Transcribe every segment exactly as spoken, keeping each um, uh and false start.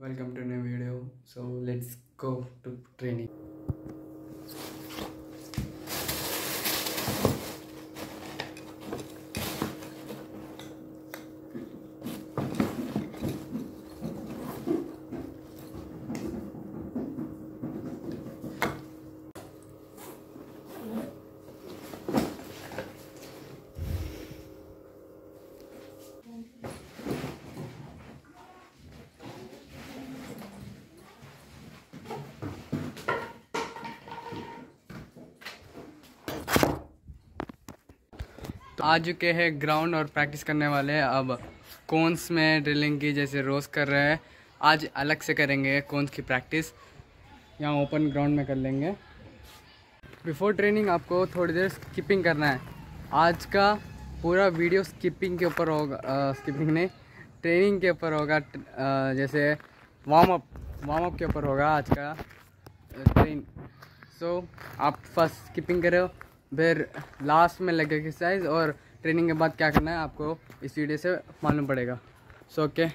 Welcome to new video. So let's go to training. तो आ चुके हैं ग्राउंड और प्रैक्टिस करने वाले हैं। अब कोन्स में ड्रिलिंग की जैसे रोज़ कर रहे हैं, आज अलग से करेंगे कोन्स की प्रैक्टिस। यहाँ ओपन ग्राउंड में कर लेंगे। बिफोर ट्रेनिंग आपको थोड़ी देर स्किपिंग करना है। आज का पूरा वीडियो स्किपिंग के ऊपर होगा, स्किपिंग नहीं ट्रेनिंग के ऊपर होगा। आ, जैसे वार्म अप वार्म अप के ऊपर होगा आज का ट्रेन। सो so, आप फर्स्ट स्किपिंग करो, फिर लास्ट में लेग एक्सरसाइज, और ट्रेनिंग के बाद क्या करना है आपको इस वीडियो से मालूम पड़ेगा। So okay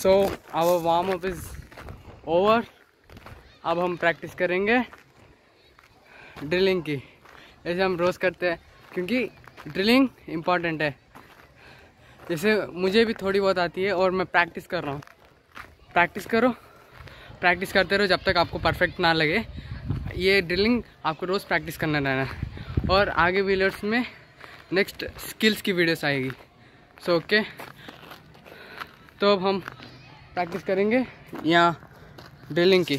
so our warm up is over. अब हम प्रैक्टिस करेंगे ड्रिलिंग की, जैसे हम रोज़ करते हैं, क्योंकि ड्रिलिंग इम्पॉर्टेंट है। जैसे मुझे भी थोड़ी बहुत आती है और मैं प्रैक्टिस कर रहा हूँ। प्रैक्टिस करो, प्रैक्टिस करते रहो जब तक आपको परफेक्ट ना लगे। ये ड्रिलिंग आपको रोज़ प्रैक्टिस करना रहना है। और आगे वीडियोस में नेक्स्ट स्किल्स की वीडियोस आएगी। सो ओके, तो अब हम प्रैक्टिस करेंगे यहाँ ड्रिलिंग की।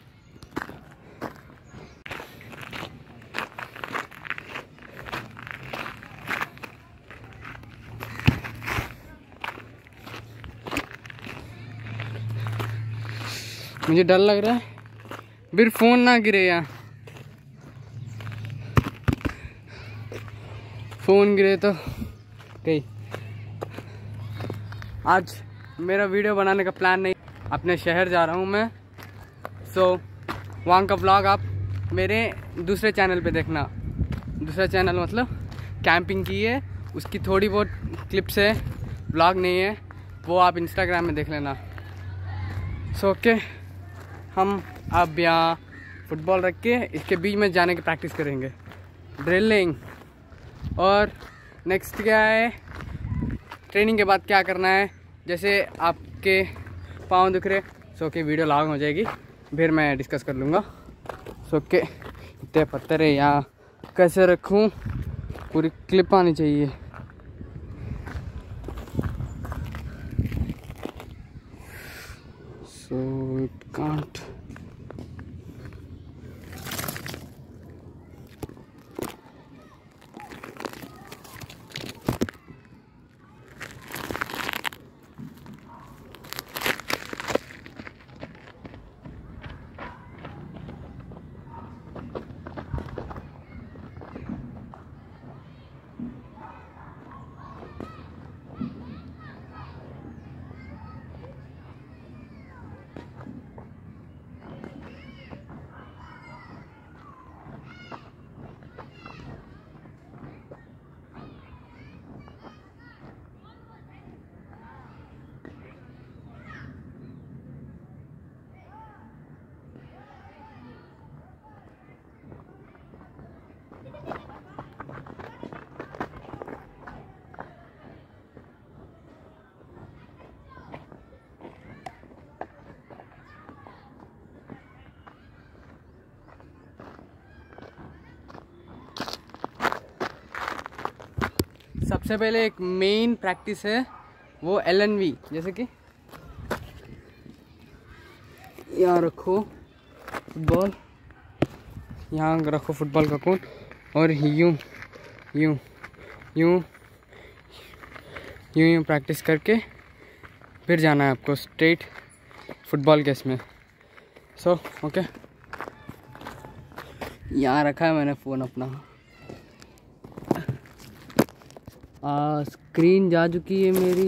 मुझे डर लग रहा है फिर फ़ोन ना गिरे, यहाँ फ़ोन गिरे तो गई। आज मेरा वीडियो बनाने का प्लान नहीं, अपने शहर जा रहा हूँ मैं। सो वहाँ का व्लॉग आप मेरे दूसरे चैनल पे देखना। दूसरा चैनल मतलब कैंपिंग की है, उसकी थोड़ी बहुत क्लिप्स है, व्लॉग नहीं है, वो आप इंस्टाग्राम में देख लेना। सो ओके, हम अब यहाँ फुटबॉल रख के इसके बीच में जाने की प्रैक्टिस करेंगे, ड्रिलिंग। और नेक्स्ट क्या है, ट्रेनिंग के बाद क्या करना है, जैसे आपके पाँव दिख रहे, सो के वीडियो लॉन्ग हो जाएगी, फिर मैं डिस्कस कर लूँगा। सो के इतने पत्थर है यहाँ, कैसे रखूँ, पूरी क्लिप आनी चाहिए। So it can't. सबसे पहले एक मेन प्रैक्टिस है वो एल एन वी, जैसे कि यहाँ रखो फुटबॉल, यहाँ रखो फुटबॉल का कोन, और यूं यूं यूं यूं यूं प्रैक्टिस करके फिर जाना है आपको स्ट्रेट फुटबॉल के इसमें। सो ओके, यहाँ रखा है मैंने फ़ोन अपना। आ, स्क्रीन जा चुकी है मेरी।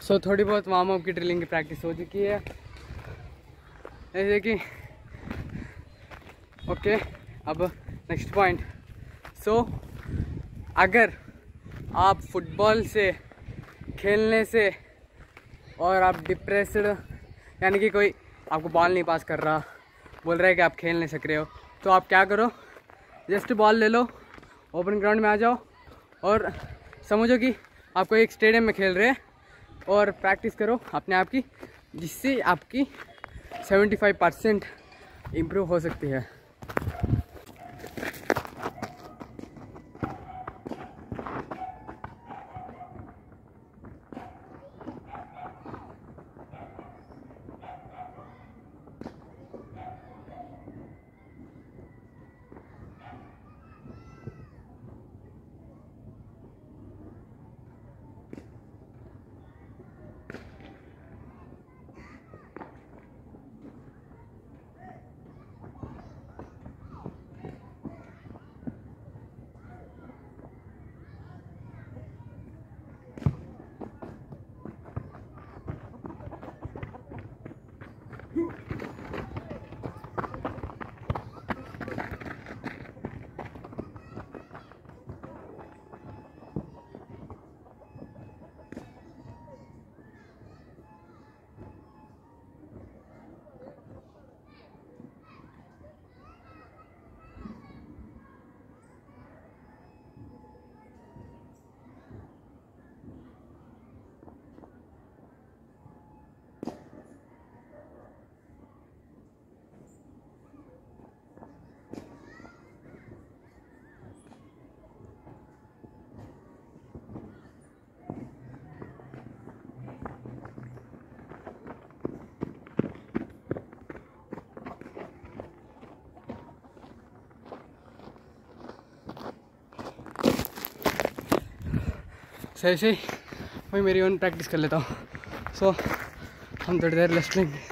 सो so, थोड़ी बहुत वार्म अप की ड्रिलिंग की प्रैक्टिस हो चुकी है जैसे कि ओके okay, अब नेक्स्ट पॉइंट। सो अगर आप फुटबॉल से खेलने से और आप डिप्रेस्ड, यानी कि कोई आपको बॉल नहीं पास कर रहा, बोल रहा है कि आप खेल नहीं सक रहे हो, तो आप क्या करो, जस्ट बॉल ले लो, ओपन ग्राउंड में आ जाओ और समझो कि आपको एक स्टेडियम में खेल रहे हैं और प्रैक्टिस करो अपने आप की, जिससे आपकी पचहत्तर परसेंट इम्प्रूव हो सकती है। सही सही वही मेरी ओन प्रैक्टिस कर लेता हूँ। सो so, हम थोड़ी देर रेस्ट लेंगे।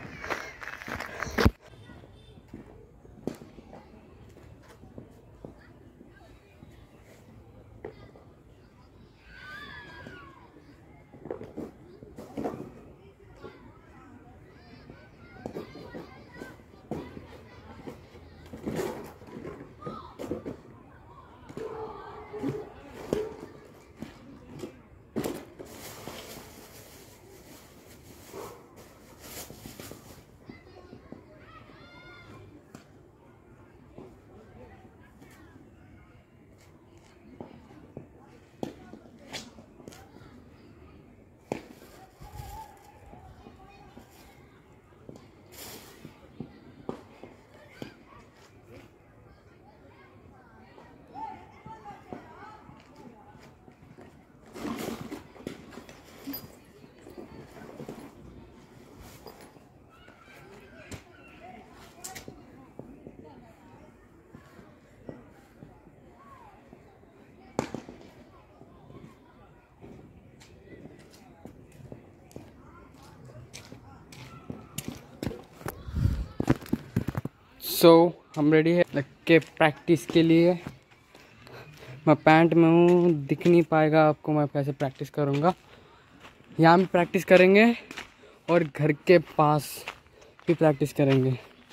सो so, हम रेडी है लग के प्रैक्टिस के लिए। मैं पैंट में हूँ, दिख नहीं पाएगा आपको मैं कैसे प्रैक्टिस करूँगा। यहाँ भी प्रैक्टिस करेंगे और घर के पास भी प्रैक्टिस करेंगे।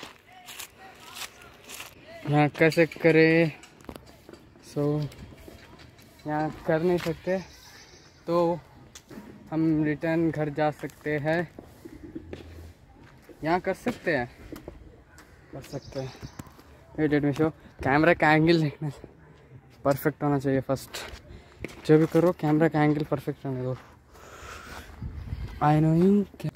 यहाँ कैसे करें, सो so, यहाँ कर नहीं सकते तो हम रिटर्न घर जा सकते हैं। यहाँ कर सकते हैं कर सकते हैं वेट वेट में शो कैमरा का एंगल देखना परफेक्ट होना चाहिए। फर्स्ट जो भी करो कैमरा का एंगल परफेक्ट होने दो। आई नो यू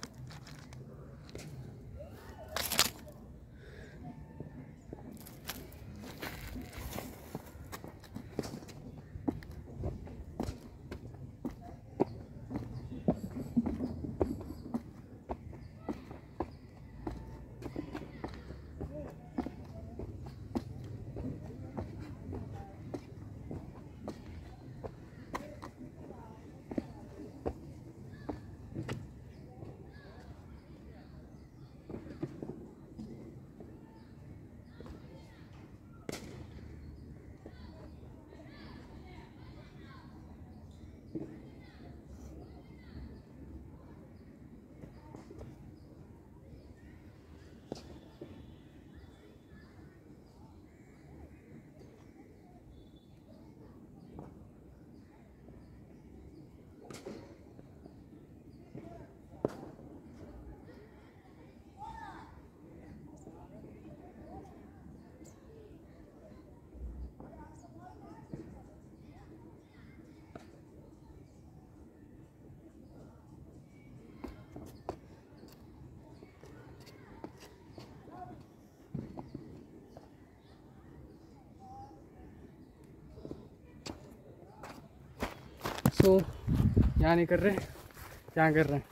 सो यहाँ नहीं कर रहे, यहाँ कर रहे हैं।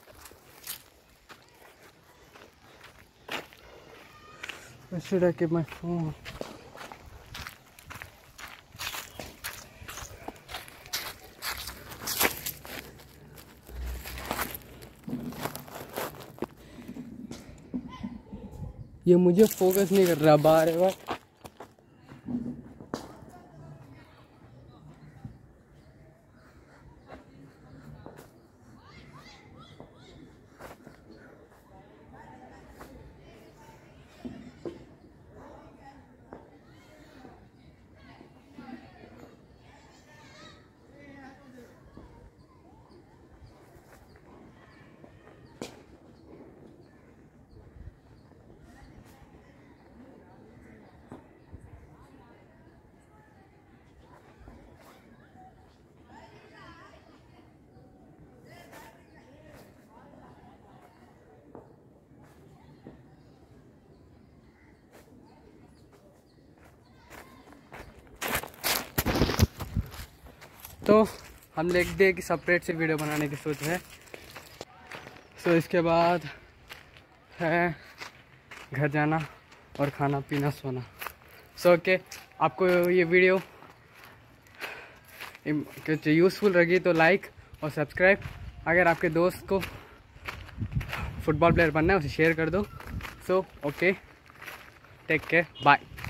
Should I keep my phone? ये मुझे फोकस नहीं कर रहा बार बार। तो हम लिख दे कि सेपरेट से वीडियो बनाने की सोच है। सो इसके बाद है घर जाना और खाना पीना सोना। सो ओके, आपको ये वीडियो कुछ यूज़फुल लगी तो लाइक और सब्सक्राइब। अगर आपके दोस्त को फुटबॉल प्लेयर बनना है उसे शेयर कर दो। So okay, take care, bye.